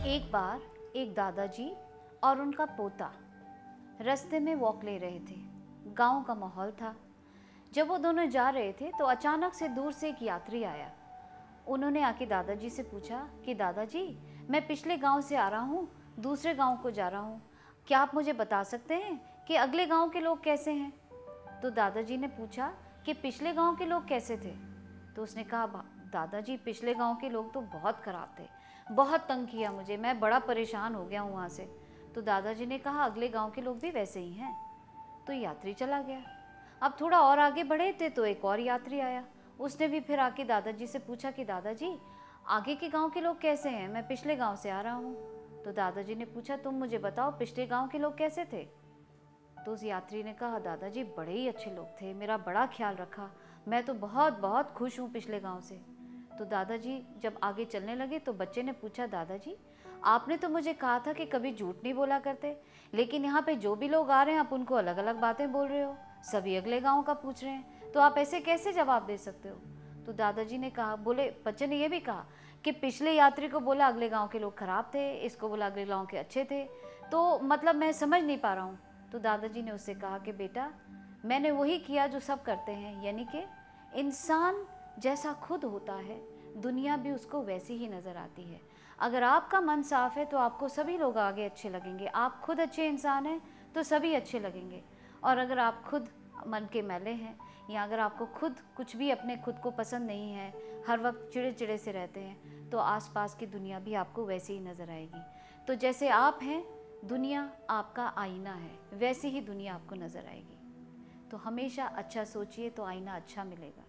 एक बार एक दादाजी और उनका पोता रास्ते में वॉक ले रहे थे। गांव का माहौल था। जब वो दोनों जा रहे थे तो अचानक से दूर से एक यात्री आया। उन्होंने आके दादाजी से पूछा कि दादाजी, मैं पिछले गांव से आ रहा हूँ, दूसरे गांव को जा रहा हूँ, क्या आप मुझे बता सकते हैं कि अगले गांव के लोग कैसे हैं? तो दादाजी ने पूछा कि पिछले गांव के लोग कैसे थे? तो उसने कहा, दादाजी पिछले गांव के लोग तो बहुत ख़राब थे, बहुत तंग किया मुझे, मैं बड़ा परेशान हो गया हूँ वहाँ से। तो दादाजी ने कहा, अगले गांव के लोग भी वैसे ही हैं। तो यात्री चला गया। अब थोड़ा और आगे बढ़े थे तो एक और यात्री आया। उसने भी फिर आके दादाजी से पूछा कि दादाजी, आगे के गांव के लोग कैसे हैं, मैं पिछले गांव से आ रहा हूँ। तो दादाजी ने पूछा, तुम मुझे बताओ पिछले गांव के लोग कैसे थे? तो उस यात्री ने कहा, दादाजी बड़े ही अच्छे लोग थे, मेरा बड़ा ख्याल रखा, मैं तो बहुत बहुत खुश हूँ पिछले गांव से। तो दादाजी जब आगे चलने लगे तो बच्चे ने पूछा, दादाजी आपने तो मुझे कहा था कि कभी झूठ नहीं बोला करते, लेकिन यहाँ पे जो भी लोग आ रहे हैं आप उनको अलग अलग बातें बोल रहे हो, सभी अगले गाँव का पूछ रहे हैं, तो आप ऐसे कैसे जवाब दे सकते हो? तो दादाजी ने कहा, बोले बच्चे ने ये भी कहा कि पिछले यात्री को बोला अगले गाँव के लोग ख़राब थे, इसको बोला अगले गाँव के अच्छे थे, तो मतलब मैं समझ नहीं पा रहा हूँ। तो दादाजी ने उससे कहा कि बेटा, मैंने वही किया जो सब करते हैं, यानी कि इंसान जैसा खुद होता है दुनिया भी उसको वैसी ही नज़र आती है। अगर आपका मन साफ़ है तो आपको सभी लोग आगे अच्छे लगेंगे, आप खुद अच्छे इंसान हैं तो सभी अच्छे लगेंगे। और अगर आप खुद मन के मैले हैं या अगर आपको खुद कुछ भी अपने खुद को पसंद नहीं है, हर वक्त चिड़े चिड़े से रहते हैं, तो आसपास की दुनिया भी आपको वैसी ही नज़र आएगी। तो जैसे आप हैं, दुनिया आपका आईना है, वैसी ही दुनिया आपको नज़र आएगी। तो हमेशा अच्छा सोचिए तो आईना अच्छा मिलेगा।